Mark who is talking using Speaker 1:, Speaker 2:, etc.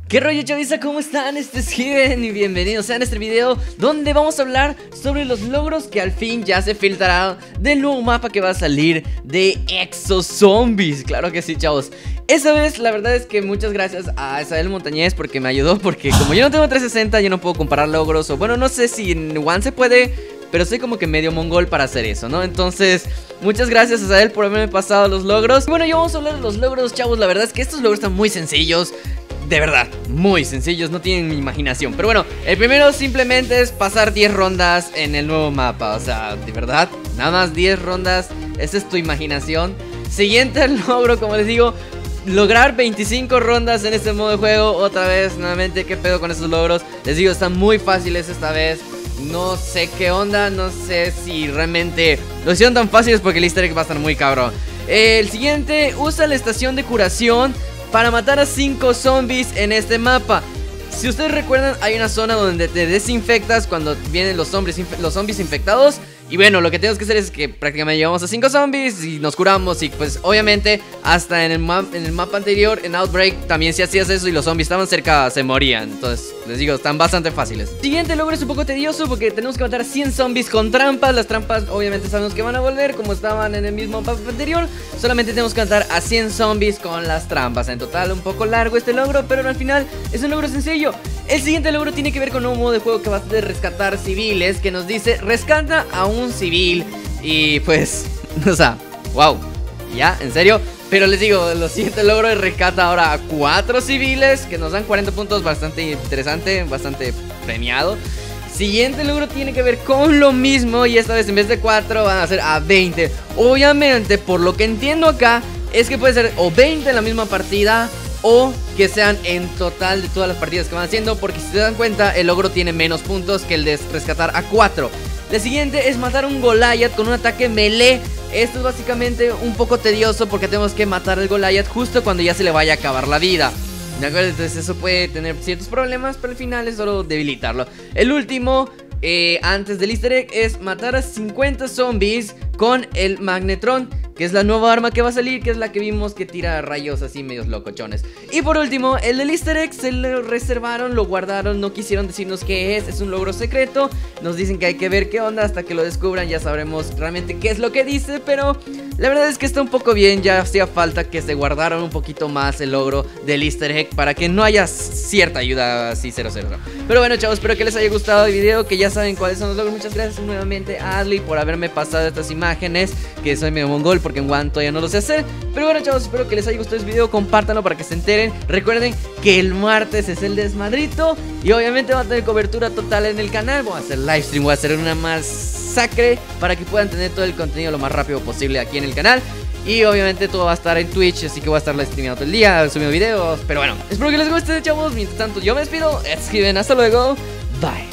Speaker 1: ¿Qué rollo, chaviza? ¿Cómo están? Este es Given y bienvenidos a este video donde vamos a hablar sobre los logros que al fin ya se filtraron del nuevo mapa que va a salir de Exozombies. Claro que sí, chavos. Esa vez la verdad es que muchas gracias a Isabel Montañez porque me ayudó, porque como yo no tengo 360 yo no puedo comparar logros, o bueno, no sé si en One se puede, pero soy como que medio mongol para hacer eso, ¿no? Entonces, muchas gracias a Isabel por haberme pasado los logros. Bueno, ya vamos a hablar de los logros, chavos. La verdad es que estos logros están muy sencillos. De verdad, muy sencillos, no tienen imaginación. Pero bueno, el primero simplemente es pasar 10 rondas en el nuevo mapa. O sea, de verdad, nada más 10 rondas. Esa es tu imaginación. Siguiente logro, como les digo, lograr 25 rondas en este modo de juego. Otra vez, nuevamente, ¿qué pedo con esos logros? Les digo, están muy fáciles esta vez. No sé qué onda, no sé si realmente lo hicieron tan fáciles, porque el easter egg va a estar muy cabrón. El siguiente, usa la estación de curación para matar a 5 zombies en este mapa. Si ustedes recuerdan, hay una zona donde te desinfectas cuando vienen los zombies infectados. Y bueno, lo que tenemos que hacer es que prácticamente llevamos a 5 zombies y nos curamos. Y pues obviamente hasta en el mapa anterior, en Outbreak, también si hacías eso y los zombies estaban cerca, se morían. Entonces, les digo, están bastante fáciles. Siguiente logro es un poco tedioso porque tenemos que matar a 100 zombies con trampas. Las trampas obviamente sabemos que van a volver como estaban en el mismo mapa anterior. Solamente tenemos que matar a 100 zombies con las trampas. En total un poco largo este logro, pero al final es un logro sencillo. El siguiente logro tiene que ver con un modo de juego que va a ser rescatar civiles, que nos dice rescata a un civil. Y pues, o sea, wow, ya, en serio. Pero les digo, lo siguiente logro es rescata ahora a 4 civiles, que nos dan 40 puntos, bastante interesante, bastante premiado. Siguiente logro tiene que ver con lo mismo, y esta vez en vez de 4 van a ser a 20. Obviamente, por lo que entiendo acá, es que puede ser o 20 en la misma partida, o que sean en total de todas las partidas que van haciendo, porque si se dan cuenta, el logro tiene menos puntos que el de rescatar a 4. La siguiente es matar a un Goliath con un ataque melee. Esto es básicamente un poco tedioso porque tenemos que matar al Goliath justo cuando ya se le vaya a acabar la vida. ¿De acuerdo? Entonces eso puede tener ciertos problemas, pero al final es solo debilitarlo. El último, antes del easter egg, es matar a 50 zombies con el Magnetron, que es la nueva arma que va a salir, que es la que vimos que tira rayos así medios locochones. Y por último, el del easter egg se lo reservaron, lo guardaron, no quisieron decirnos qué es un logro secreto. Nos dicen que hay que ver qué onda, hasta que lo descubran ya sabremos realmente qué es lo que dice. Pero la verdad es que está un poco bien, ya hacía falta que se guardaran un poquito más el logro del easter egg para que no haya cierta ayuda así 0-0. Pero bueno, chavos, espero que les haya gustado el video, que ya saben cuáles son los logros. Muchas gracias nuevamente a Adley por haberme pasado estas imágenes, que soy medio mongol porque en One todavía no lo sé hacer. Pero bueno, chavos, espero que les haya gustado este video, compártanlo para que se enteren. Recuerden que el martes es el desmadrito y obviamente va a tener cobertura total en el canal. Voy a hacer live stream, voy a hacer una masacre para que puedan tener todo el contenido lo más rápido posible aquí en el canal. Y obviamente todo va a estar en Twitch, así que voy a estar live streamando todo el día, subiendo videos. Pero bueno, espero que les guste, chavos. Mientras tanto, yo me despido. Es Given, hasta luego. Bye.